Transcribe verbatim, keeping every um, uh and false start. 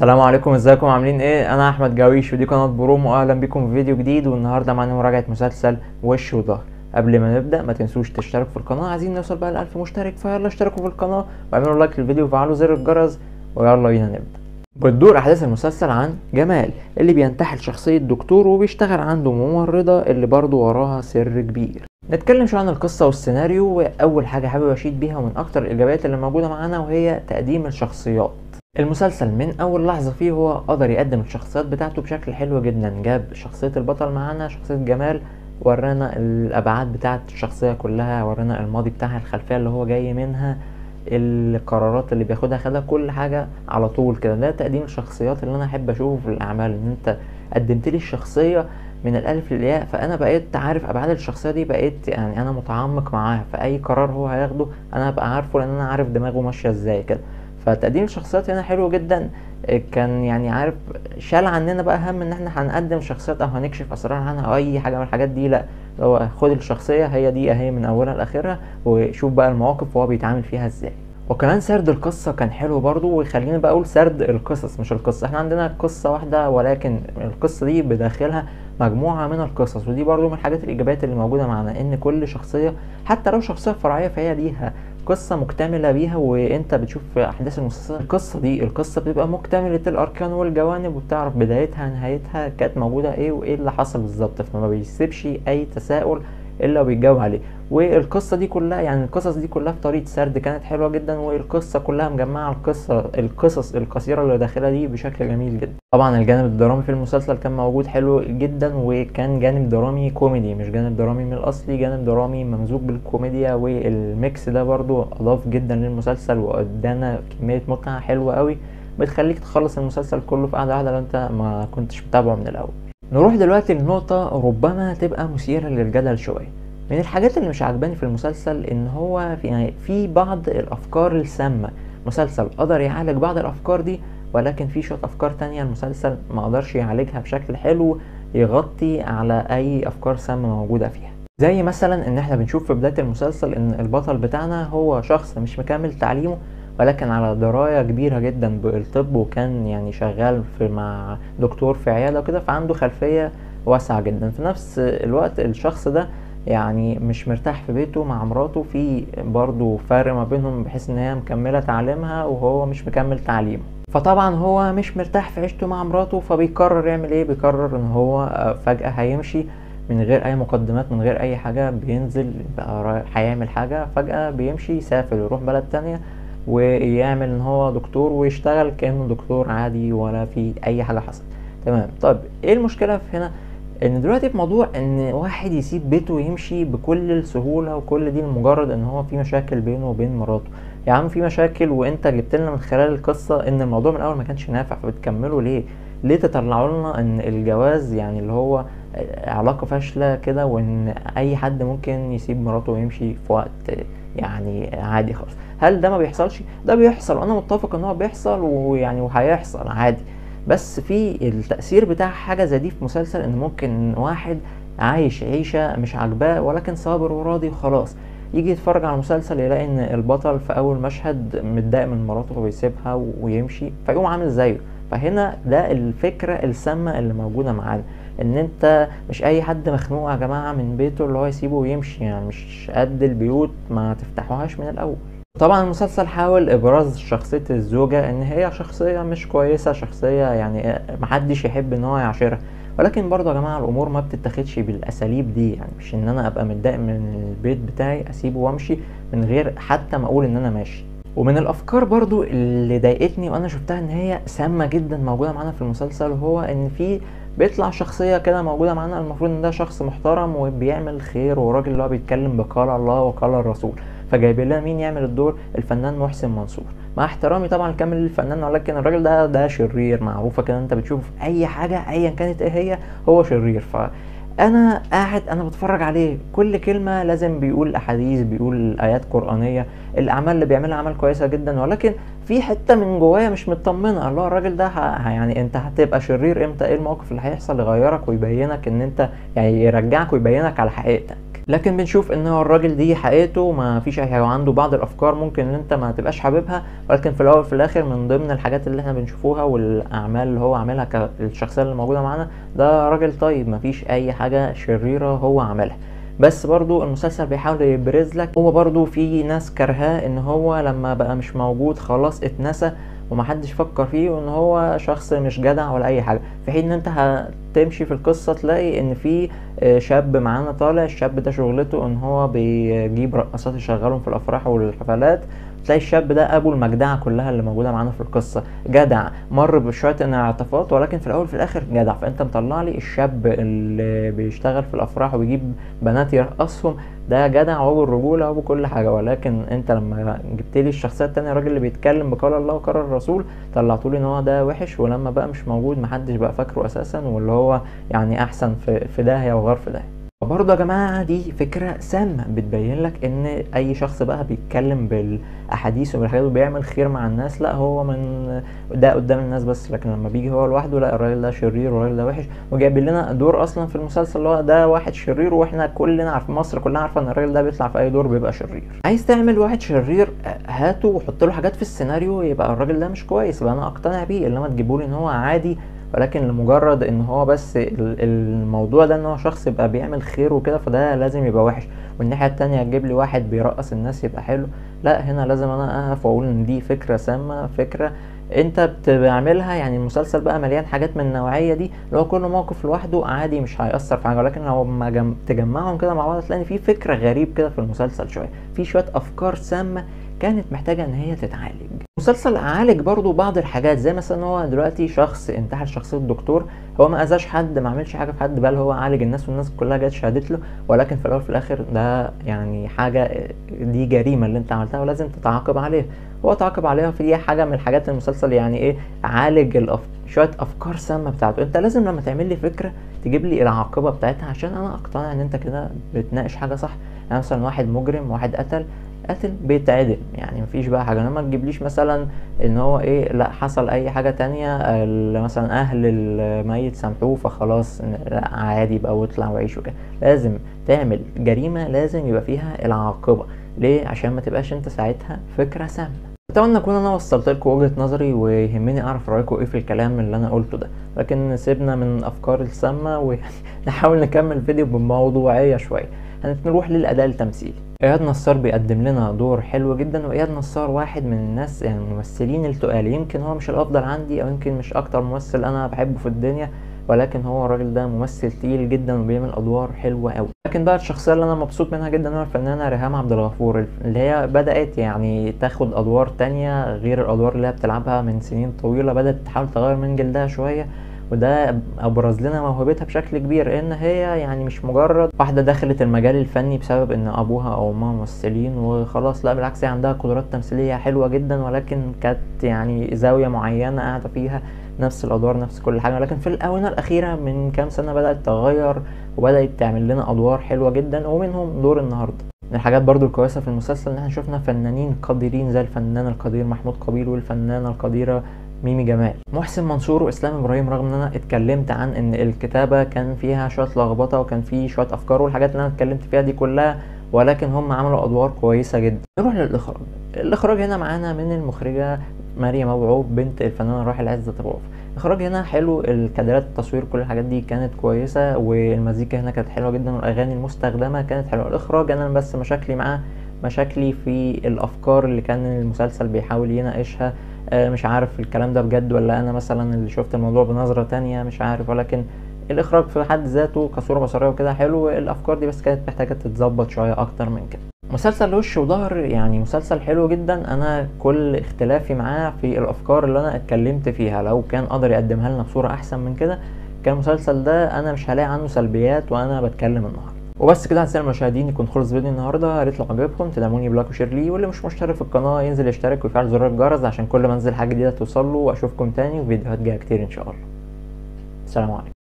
السلام عليكم، ازيكم عاملين ايه؟ انا احمد جاويش ودي قناه بروم، واهلا بكم في فيديو جديد. والنهارده معانا مراجعه مسلسل وش وظهر. قبل ما نبدا ما تنسوش تشتركوا في القناه، عايزين نوصل بقى ل ألف مشترك، فيلا اشتركوا في القناه واعملوا لايك للفيديو وفعلوا زر الجرس، ويلا بينا نبدا. بتدور احداث المسلسل عن جمال اللي بينتحل شخصيه دكتور وبيشتغل عنده ممرضه اللي برضه وراها سر كبير. نتكلم شويه عن القصه والسيناريو. واول حاجه حابب اشيد بيها ومن اكتر الايجابيات اللي موجوده معانا وهي تقديم الشخصيات. المسلسل من اول لحظة فيه هو قدر يقدم الشخصيات بتاعته بشكل حلو جدا. جاب شخصية البطل معانا، شخصية جمال، ورانا الابعاد بتاعت الشخصية كلها، ورانا الماضي بتاعها، الخلفية اللي هو جاي منها، القرارات اللي بياخدها، خدها كل حاجة على طول كده. ده تقديم الشخصيات اللي انا احب اشوفه في الاعمال، ان انت قدمت لي الشخصية من الالف للياء، فانا بقيت عارف ابعاد الشخصية دي، بقيت يعني انا متعمق معاها، فاي قرار هو هياخده انا هبقى عارفه لان انا عارف دماغه ماشية ازاي كده. فتقديم الشخصيات هنا حلو جدا. كان يعني عارف شال عننا بقى هم ان احنا هنقدم شخصيات او هنكشف اسرار عنها او اي حاجه من الحاجات دي. لا، هو خد الشخصيه هي دي اهي من اولها لاخرها، وشوف بقى المواقف وهو بيتعامل فيها ازاي. وكمان سرد القصة كان حلو برضو. وخليني بقى اقول سرد القصص مش القصة، احنا عندنا قصة واحدة ولكن القصة دي بداخلها مجموعة من القصص، ودي برضو من الحاجات الايجابيات اللي موجودة معنا، ان كل شخصية حتى لو شخصية فرعية فهي ليها قصة مكتملة بيها. وانت بتشوف في احداث المسلسل القصة دي القصة بتبقى مكتملة الاركان والجوانب، وبتعرف بدايتها نهايتها كانت موجودة ايه وايه اللي حصل بالظبط، فما بيسيبش اي تساؤل الا وبيتجاوب عليه. والقصة دي كلها يعني القصص دي كلها في طريقة سرد كانت حلوة جدا، والقصة كلها مجمعة القصة القصص القصيرة اللي داخلها دي بشكل جميل جدا. طبعا الجانب الدرامي في المسلسل كان موجود حلو جدا، وكان جانب درامي كوميدي مش جانب درامي من الاصلي، جانب درامي ممزوج بالكوميديا، والميكس ده برضو اضاف جدا للمسلسل وادانا كمية متعة حلوة قوي بتخليك تخلص المسلسل كله في قعدة واحدة لو انت ما كنتش متابعه من الاول. نروح دلوقتي لنقطة ربما تبقى مثيرة للجدل شوية. من الحاجات اللي مش عجباني في المسلسل ان هو في يعني في بعض الافكار السامة. مسلسل قدر يعالج بعض الافكار دي، ولكن في شوية افكار تانية المسلسل ما قدرش يعالجها بشكل حلو يغطي على اي افكار سامة موجودة فيها. زي مثلا ان احنا بنشوف في بداية المسلسل ان البطل بتاعنا هو شخص مش مكمل تعليمه، ولكن على دراية كبيرة جدا بالطب، وكان يعني شغال في مع دكتور في عيادة وكده، فعنده خلفية واسعة جدا. في نفس الوقت الشخص ده يعني مش مرتاح في بيته مع مراته، في برضو فرق ما بينهم بحيث ان هي مكملة تعليمها وهو مش مكمل تعليمه. فطبعا هو مش مرتاح في عيشته مع مراته، فبيقرر يعمل ايه؟ بيقرر ان هو فجأة هيمشي من غير اي مقدمات، من غير اي حاجة، بينزل بقى هيعمل حاجة فجأة، بيمشي يسافر يروح بلد تانية ويعمل ان هو دكتور ويشتغل كأنه دكتور عادي ولا في اي حاجة حصلت. تمام. طب ايه المشكلة في هنا؟ ان دلوقتي في موضوع ان واحد يسيب بيته ويمشي بكل السهولة وكل دي لمجرد ان هو في مشاكل بينه وبين مراته. يا عم في مشاكل وانت جبت لنا من خلال القصة ان الموضوع من الاول ما كانش نافع، فبتكملوا ليه؟ ليه تطلعوا لنا ان الجواز يعني اللي هو علاقة فاشلة كده، وان اي حد ممكن يسيب مراته ويمشي في وقت يعني عادي خالص؟ هل ده ما بيحصلش؟ ده بيحصل، وانا متفق ان هو بيحصل ويعني وهيحصل عادي. بس في التأثير بتاع حاجة زي دي في مسلسل ان ممكن واحد عايش عيشة مش عاجباه ولكن صابر وراضي وخلاص، يجي يتفرج على المسلسل يلاقي ان البطل في اول مشهد متضايق من مراته فبيسيبها ويمشي فيقوم عامل زيه. فهنا ده الفكرة السامة اللي موجودة معانا، ان انت مش اي حد مخنوق يا جماعة من بيته اللي هو يسيبه ويمشي، يعني مش قد البيوت ما تفتحوهاش من الاول. طبعا المسلسل حاول ابراز شخصية الزوجة ان هي شخصية مش كويسة، شخصية يعني محدش يحب ان هو يعاشرها، ولكن برضه يا جماعة الامور ما بتتاخدش بالاساليب دي. يعني مش ان انا ابقى متضايق من البيت بتاعي اسيبه وامشي من غير حتى ما اقول ان انا ماشي. ومن الافكار برضو اللي ضايقتني وانا شفتها ان هي سامة جدا موجودة معانا في المسلسل، هو ان في بيطلع شخصية كده موجودة معانا المفروض ان ده شخص محترم وبيعمل خير وراجل اللي هو بيتكلم بقال الله وقال الرسول، فجايبين لنا مين يعمل الدور؟ الفنان محسن منصور. مع احترامي طبعا الكامل للفنان، ولكن الراجل ده ده شرير، معروفة كده، انت بتشوف في اي حاجة ايا كانت ايه هي هو شرير. ف انا قاعد انا بتفرج عليه كل كلمة لازم بيقول احاديث، بيقول ايات قرآنية، الاعمال اللي بيعملها اعمال كويسة جدا، ولكن في حتة من جوايا مش مطمنة. الله، الراجل ده ه... يعني انت هتبقى شرير امتى؟ ايه الموقف اللي هيحصل يغيرك ويبينك ان انت يعني يرجعك ويبينك على حقيقتك؟ لكن بنشوف ان هو الراجل دي حقيقته ما فيش اي حاجه، وعنده بعض الافكار ممكن ان انت ما تبقاش حاببها، ولكن في الاول وفي الاخر من ضمن الحاجات اللي احنا بنشوفوها والاعمال اللي هو عاملها كالشخصيه اللي موجوده معانا، ده راجل طيب ما فيش اي حاجه شريره هو عملها. بس برضو المسلسل بيحاول يبرز لك هو برضو في ناس كرهاه ان هو لما بقى مش موجود خلاص اتنسى ومحدش فكر فيه، وان هو شخص مش جدع ولا اي حاجه، في حين ان انت هتمشي في القصه تلاقي ان في شاب معانا طالع، الشاب ده شغلته ان هو بيجيب رقصات يشغلهم في الافراح والحفلات، تلاقي الشاب ده ابو المجدعه كلها اللي موجوده معانا في القصه، جدع مر بشويه انعطافات ولكن في الاول في الاخر جدع. فانت مطلع لي الشاب اللي بيشتغل في الافراح وبيجيب بنات يرقصهم ده جدع وابو الرجوله وابو كل حاجه، ولكن انت لما جبت لي الشخصيه التانيه الراجل اللي بيتكلم بقول الله وقال الرسول، طلعتوا لي ان هو ده وحش، ولما بقى مش موجود محدش بقى فاكره اساسا، واللي هو يعني احسن في في داهيه وغار في داهيه. برضه يا جماعه دي فكره سامه بتبين لك ان اي شخص بقى بيتكلم بالاحاديث وبالحاجات وبيعمل خير مع الناس، لا هو من ده قدام الناس بس، لكن لما بيجي هو لوحده لا الراجل ده شرير والراجل ده وحش. وجايب لنا دور اصلا في المسلسل اللي هو ده واحد شرير، واحنا كلنا عارفين مصر كلها عارفه ان الراجل ده بيطلع في اي دور بيبقى شرير. عايز تعمل واحد شرير هاته وحط له حاجات في السيناريو يبقى الراجل ده مش كويس، يبقى انا اقتنع بيه، انما تجيبولي ان هو عادي ولكن لمجرد ان هو بس الموضوع ده ان هو شخص يبقى بيعمل خير وكده فده لازم يبقى وحش، والناحيه التانية تجيب لي واحد بيرقص الناس يبقى حلو. لا هنا لازم انا اقف واقول ان دي فكره سامه، فكره انت بتعملها. يعني المسلسل بقى مليان حاجات من النوعيه دي اللي هو كل موقف لوحده عادي مش هيأثر في حاجه، ولكن لو ما جم... تجمعهم كده مع بعض تلاقي في فكره غريب كده في المسلسل، شويه في شويه افكار سامه كانت محتاجه ان هي تتعالج. المسلسل عالج برضو بعض الحاجات زي مثلا هو دلوقتي شخص انتحل شخصيه الدكتور، هو ما اذاش حد ما عملش حاجه في حد، بل هو عالج الناس والناس كلها جت شهدت له، ولكن في الاول في الاخر ده يعني حاجه دي جريمه اللي انت عملتها ولازم تتعاقب عليها، هو تعاقب عليها. في حاجه من الحاجات المسلسل يعني ايه عالج الأف... شويه افكار سامه بتاعته. انت لازم لما تعمل لي فكره تجيب لي العاقبه بتاعتها عشان انا اقتنع ان انت كده بتناقش حاجه صح. يعني مثلا واحد مجرم واحد قتل قتل بيتعدم، يعني مفيش بقى حاجه، انما ما تجيبليش مثلا ان هو ايه لا حصل اي حاجه تانية مثلا اهل الميت سامحوه فخلاص لا عادي بقى واطلع وعيش وكده. لازم تعمل جريمه لازم يبقى فيها العاقبه، ليه؟ عشان ما تبقاش انت ساعتها فكره سامه. اتمنى اكون انا وصلت لكم وجهه نظري، ويهمني اعرف رايكم ايه في الكلام اللي انا قلته ده، لكن سيبنا من افكار السامه ونحاول نكمل فيديو بموضوعيه شويه. هنروح للاداء التمثيلي. اياد نصار بيقدم لنا دور حلو جدا، واياد نصار واحد من الناس يعني الممثلين التقال، يمكن هو مش الافضل عندي او يمكن مش اكتر ممثل انا بحبه في الدنيا، ولكن هو الراجل ده ممثل تقيل جدا وبيعمل ادوار حلوه قوي. لكن بقى الشخصيه اللي انا مبسوط منها جدا هو الفنانه ريهام عبد الغفور، اللي هي بدات يعني تاخد ادوار تانية غير الادوار اللي هي بتلعبها من سنين طويله، بدات تحاول تغير من جلدها شويه، وده ابرز لنا موهبتها بشكل كبير، ان هي يعني مش مجرد واحده دخلت المجال الفني بسبب ان ابوها او امها ممثلين وخلاص، لا بالعكس هي عندها قدرات تمثيليه حلوه جدا، ولكن كانت يعني زاويه معينه قاعده فيها نفس الادوار نفس كل حاجه، ولكن في الاونه الاخيره من كام سنه بدات تغير وبدات تعمل لنا ادوار حلوه جدا، ومنهم دور النهارده. من الحاجات برضو الكويسه في المسلسل ان احنا شفنا فنانين قديرين زي الفنان القدير محمود قبيل والفنانه القديره ميمي جمال. محسن منصور واسلام ابراهيم، رغم ان انا اتكلمت عن ان الكتابه كان فيها شويه لخبطه وكان في شويه افكار والحاجات اللي انا اتكلمت فيها دي كلها، ولكن هم عملوا ادوار كويسه جدا. نروح للاخراج. الاخراج هنا معانا من المخرجه مريم ابعوب بنت الفنان الراحل عزت ابو عوف. الاخراج هنا حلو، الكادرات التصوير كل الحاجات دي كانت كويسه، والمزيكا هنا كانت حلوه جدا، والاغاني المستخدمه كانت حلوه. الاخراج انا بس مشاكلي معاه مشاكلي في الافكار اللي كان المسلسل بيحاول يناقشها، مش عارف الكلام ده بجد ولا انا مثلا اللي شفت الموضوع بنظرة تانية مش عارف، ولكن الاخراج في حد ذاته كصورة بصرية وكده حلو، الافكار دي بس كانت محتاجة تتظبط شوية اكتر من كده. مسلسل وش وظهر يعني مسلسل حلو جدا، انا كل اختلافي معاه في الافكار اللي انا اتكلمت فيها، لو كان قدر يقدمها لنا بصورة احسن من كده كان المسلسل ده انا مش هلاقي عنه سلبيات وانا بتكلم النهارده. وبس كده اعزائي المشاهدين يكون خلص فيديو النهارده، يا ريت لو عجبكم تدعموني بلايك وشير ليه، واللي مش مشترك في القناه ينزل يشترك ويفعل زر الجرس عشان كل ما انزل حاجه جديده توصل له، واشوفكم تاني وفيديوهات جايه كتير ان شاء الله. السلام عليكم.